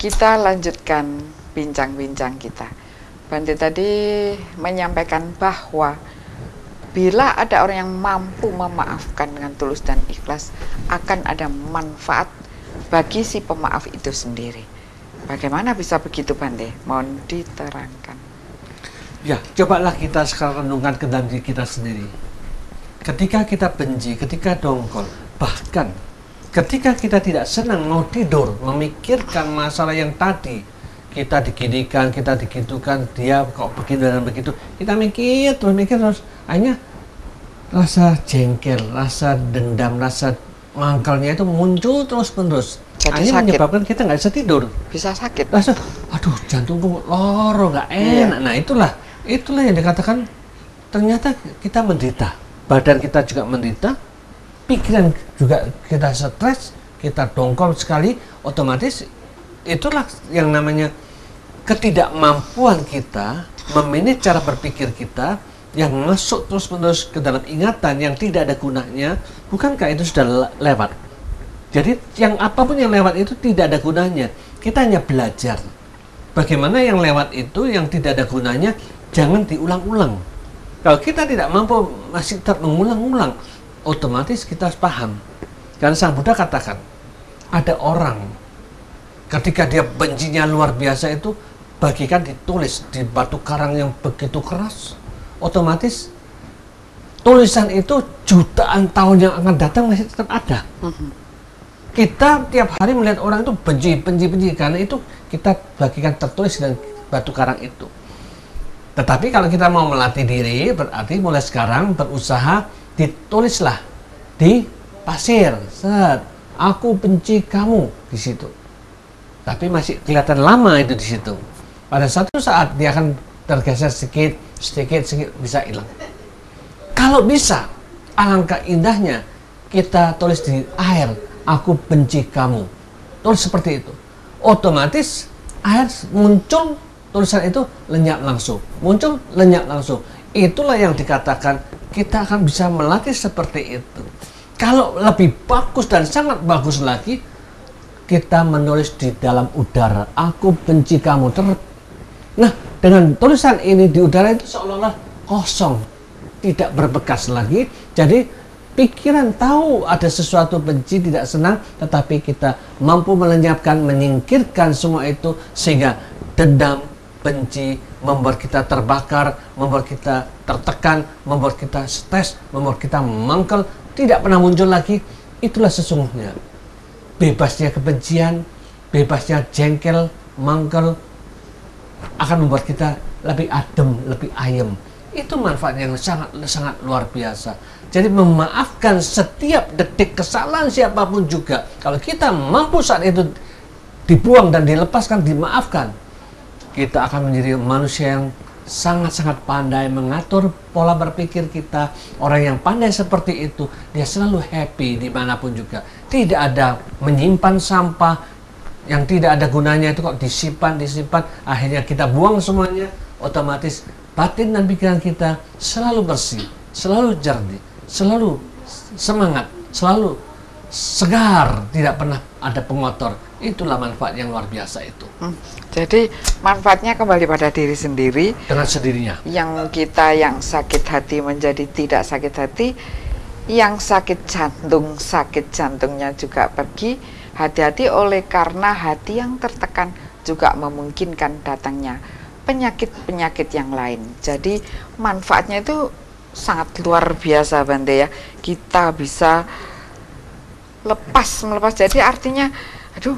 Kita lanjutkan bincang-bincang kita. Bante tadi menyampaikan bahwa bila ada orang yang mampu memaafkan dengan tulus dan ikhlas, akan ada manfaat bagi si pemaaf itu sendiri. Bagaimana bisa begitu, Bante? Mohon diterangkan. Ya, cobalah kita sekarang renungkan ke dalam diri kita sendiri. Ketika kita benci, ketika dongkol, bahkan ketika kita tidak senang mau tidur, memikirkan masalah yang tadi, kita diginikan, kita digitukan, dia kok begitu dan begitu, kita mikir terus, akhirnya rasa jengkel, rasa dendam, rasa mangkalnya itu muncul terus-menerus. Akhirnya menyebabkan kita nggak bisa tidur. Bisa sakit. Rasa, aduh jantungku loro, nggak enak. Nah itulah yang dikatakan ternyata kita menderita. Badan kita juga menderita, pikiran juga kita stres, kita dongkol sekali, otomatis itulah yang namanya ketidakmampuan kita memanage cara berpikir kita yang masuk terus-menerus ke dalam ingatan yang tidak ada gunanya. Bukankah itu sudah lewat? Jadi yang apapun yang lewat itu tidak ada gunanya. Kita hanya belajar bagaimana yang lewat itu yang tidak ada gunanya jangan diulang-ulang. Kalau kita tidak mampu masih tetap mengulang-ulang, otomatis kita harus paham. Karena Sang Buddha katakan, ada orang ketika dia bencinya luar biasa itu, bagikan ditulis di batu karang yang begitu keras, otomatis tulisan itu jutaan tahun yang akan datang masih tetap ada. Kita tiap hari melihat orang itu benci, karena itu kita bagikan tertulis dan batu karang itu. Tetapi kalau kita mau melatih diri, berarti mulai sekarang berusaha ditulislah di pasir. Set, aku benci kamu di situ. Tapi masih kelihatan lama itu di situ. Pada satu saat dia akan tergeser sedikit bisa hilang. Kalau bisa, alangkah indahnya kita tulis di air, aku benci kamu. Tulis seperti itu. Otomatis air muncul, tulisan itu lenyap langsung, muncul lenyap langsung. Itulah yang dikatakan kita akan bisa melatih seperti itu. Kalau lebih bagus dan sangat bagus lagi, kita menulis di dalam udara, aku benci kamu. Nah, dengan tulisan ini di udara itu seolah-olah kosong, tidak berbekas lagi. Jadi pikiran tahu ada sesuatu benci, tidak senang, tetapi kita mampu melenyapkan, menyingkirkan semua itu sehingga dendam, benci membuat kita terbakar, membuat kita tertekan, membuat kita stres, membuat kita mangkel, tidak pernah muncul lagi. Itulah sesungguhnya bebasnya kebencian, bebasnya jengkel, mangkel akan membuat kita lebih adem, lebih ayem. Itu manfaat yang sangat luar biasa. Jadi memaafkan setiap detik kesalahan siapapun juga. Kalau kita mampu saat itu dibuang dan dilepaskan, dimaafkan, kita akan menjadi manusia yang sangat-sangat pandai mengatur pola berpikir kita. Orang yang pandai seperti itu, dia selalu happy dimanapun juga. Tidak ada menyimpan sampah yang tidak ada gunanya itu kok disimpan, akhirnya kita buang semuanya. Otomatis batin dan pikiran kita selalu bersih, selalu jernih, selalu semangat, selalu segar, tidak pernah ada pengotor. Itulah manfaat yang luar biasa itu. Jadi manfaatnya kembali pada diri sendiri. Dengan sendirinya. Yang kita yang sakit hati menjadi tidak sakit hati, yang sakit jantungnya juga pergi. Hati-hati oleh karena hati yang tertekan juga memungkinkan datangnya penyakit-penyakit yang lain. Jadi manfaatnya itu sangat luar biasa, Bante ya. Kita bisa melepas. Jadi artinya, aduh,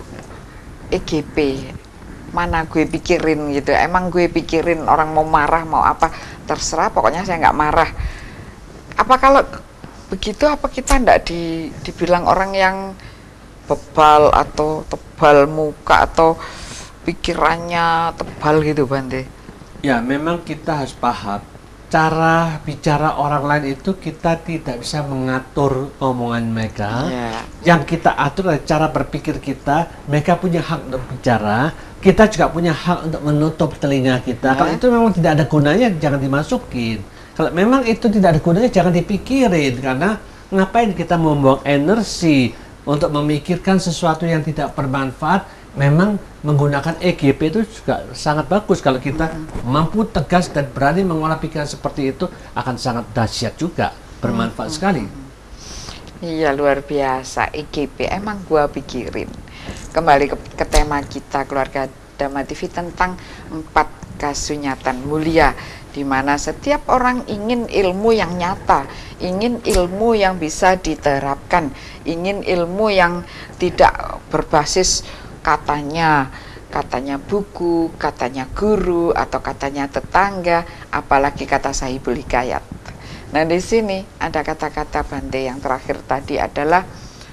EGP mana gue pikirin gitu. Emang gue pikirin orang mau marah mau apa, terserah, pokoknya saya nggak marah. Apa kalau begitu, apa kita ndak dibilang orang yang bebal atau tebal muka atau pikirannya tebal gitu, Bante? Ya, memang kita harus paham cara bicara orang lain itu kita tidak bisa mengatur omongan mereka. Yang kita atur adalah cara berpikir kita. Mereka punya hak untuk bicara, kita juga punya hak untuk menutup telinga kita. Kalau itu memang tidak ada gunanya, jangan dimasukin. Kalau memang itu tidak ada gunanya, jangan dipikirin. Karena ngapain kita membuang energi untuk memikirkan sesuatu yang tidak bermanfaat, memang menggunakan EGP itu juga sangat bagus. Kalau kita mampu tegas dan berani mengolah pikiran seperti itu, akan sangat dahsyat juga, bermanfaat sekali. Iya, luar biasa. EGP emang gua pikirin. Kembali ke tema kita Keluarga Dhamma TV tentang 4 kasunyatan mulia, di mana setiap orang ingin ilmu yang nyata, ingin ilmu yang bisa diterapkan, ingin ilmu yang tidak berbasis katanya buku, katanya guru, atau katanya tetangga, apalagi kata Sahibul Hikayat. Nah, di sini ada kata-kata Bante yang terakhir tadi adalah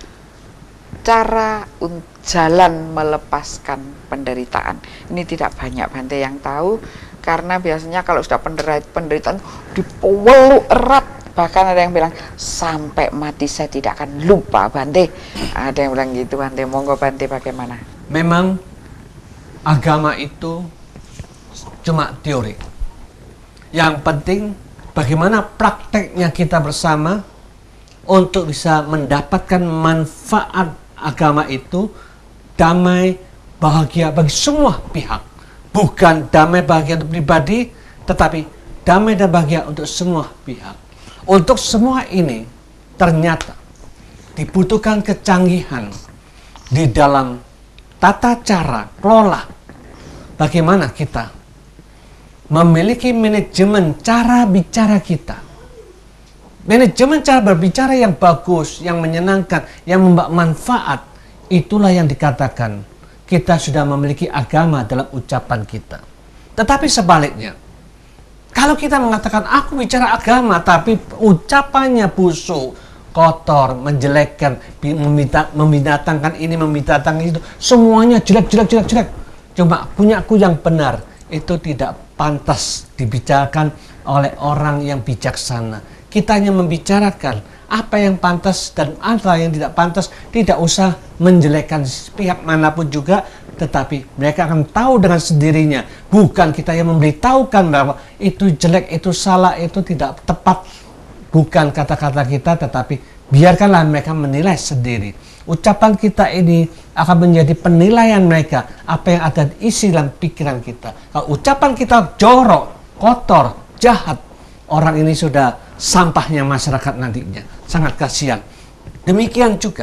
cara jalan melepaskan penderitaan. Ini tidak banyak Bante yang tahu, karena biasanya kalau sudah penderitaan dipeluk erat, bahkan ada yang bilang sampai mati saya tidak akan lupa Bante. Ada yang bilang gitu Bante. Monggo Bante, bagaimana? Memang agama itu cuma teori. Yang penting bagaimana prakteknya kita bersama untuk bisa mendapatkan manfaat agama itu, damai, bahagia bagi semua pihak. Bukan damai bahagia untuk pribadi, tetapi damai dan bahagia untuk semua pihak. Untuk semua ini ternyata dibutuhkan kecanggihan di dalam tata cara kelola bagaimana kita memiliki manajemen cara bicara kita. Manajemen cara berbicara yang bagus, yang menyenangkan, yang membawa manfaat, itulah yang dikatakan kita sudah memiliki agama dalam ucapan kita. Tetapi sebaliknya, kalau kita mengatakan aku bicara agama tapi ucapannya busuk, kotor, menjelekkan, membinatangkan ini, membinatangkan itu, semuanya jelek. Cuma punyaku yang benar, itu tidak pantas dibicarakan oleh orang yang bijaksana. Kita hanya membicarakan apa yang pantas dan apa yang tidak pantas, tidak usah menjelekkan pihak manapun juga, tetapi mereka akan tahu dengan sendirinya. Bukan kita yang memberitahukan bahwa itu jelek, itu salah, itu tidak tepat. Bukan kata-kata kita, tetapi biarkanlah mereka menilai sendiri. Ucapan kita ini akan menjadi penilaian mereka, apa yang ada isi dalam pikiran kita. Kalau ucapan kita jorok, kotor, jahat, orang ini sudah sampahnya masyarakat nantinya. Sangat kasihan. Demikian juga,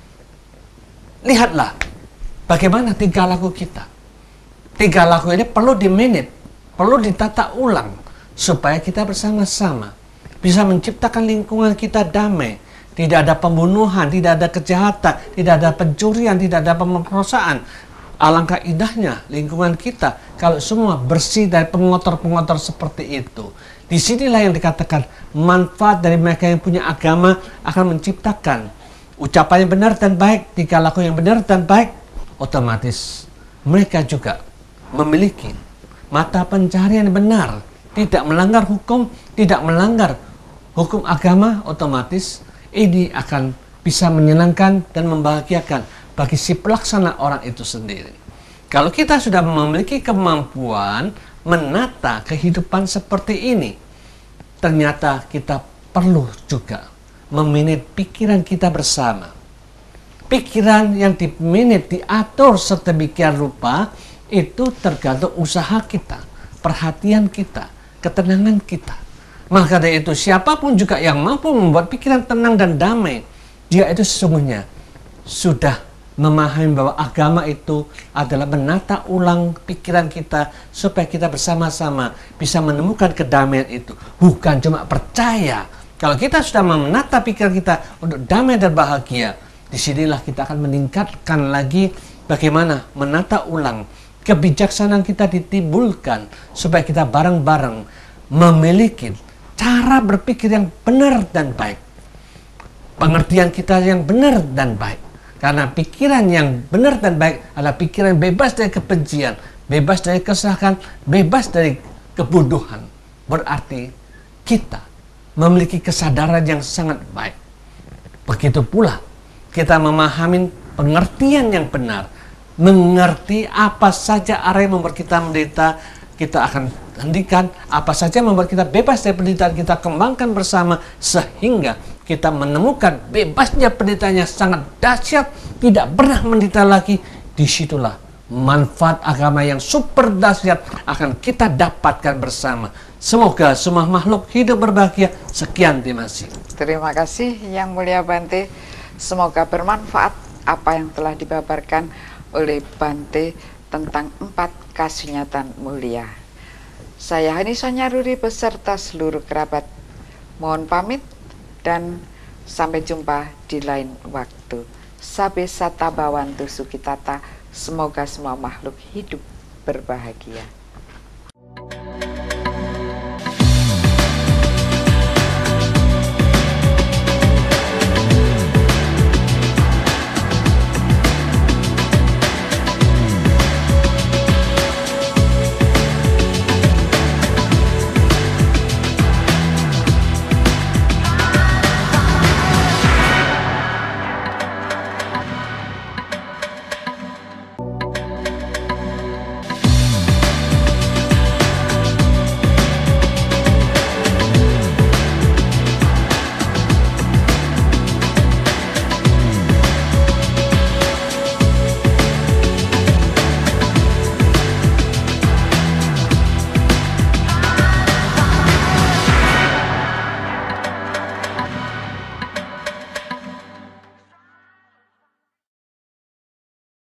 lihatlah bagaimana tingkah laku kita. Tingkah laku ini perlu dimanage, perlu ditata ulang, supaya kita bersama-sama bisa menciptakan lingkungan kita damai. Tidak ada pembunuhan, tidak ada kejahatan, tidak ada pencurian, tidak ada pemerkosaan. Alangkah indahnya lingkungan kita kalau semua bersih dari pengotor-pengotor seperti itu. Disinilah yang dikatakan manfaat dari mereka yang punya agama akan menciptakan ucapan yang benar dan baik, tingkah laku yang benar dan baik. Otomatis mereka juga memiliki mata pencaharian yang benar, tidak melanggar hukum, tidak melanggar hukum agama. Otomatis ini akan bisa menyenangkan dan membahagiakan bagi si pelaksana orang itu sendiri. Kalau kita sudah memiliki kemampuan menata kehidupan seperti ini, ternyata kita perlu juga memanage pikiran kita bersama. Pikiran yang dimanage, diatur sedemikian rupa, itu tergantung usaha kita, perhatian kita, ketenangan kita. Maka dari itu siapapun juga yang mampu membuat pikiran tenang dan damai, dia itu sesungguhnya sudah memahami bahwa agama itu adalah menata ulang pikiran kita supaya kita bersama-sama bisa menemukan kedamaian itu. Bukan cuma percaya. Kalau kita sudah menata pikiran kita untuk damai dan bahagia, disinilah kita akan meningkatkan lagi bagaimana menata ulang kebijaksanaan kita ditimbulkan supaya kita bareng-bareng memiliki cara berpikir yang benar dan baik, pengertian kita yang benar dan baik. Karena pikiran yang benar dan baik adalah pikiran bebas dari kebencian, bebas dari kesalahan, bebas dari kebodohan. Berarti kita memiliki kesadaran yang sangat baik. Begitu pula kita memahami pengertian yang benar, mengerti apa saja area yang membuat kita menderita, kita akan hentikan. Apa saja membuat kita bebas dari penderitaan, kita kembangkan bersama sehingga kita menemukan bebasnya penderitaan yang sangat dahsyat, tidak pernah menderita lagi. disitulah manfaat agama yang super dahsyat akan kita dapatkan bersama. Semoga semua makhluk hidup berbahagia. Sekian, terima kasih. Terima kasih Yang Mulia Bante. Semoga bermanfaat apa yang telah dipaparkan oleh Bante tentang 4 kasunyatan mulia. Saya Hani Sonyaruri beserta seluruh kerabat mohon pamit dan sampai jumpa di lain waktu. Sabe sata bawantu sukitata. Semoga semua makhluk hidup berbahagia.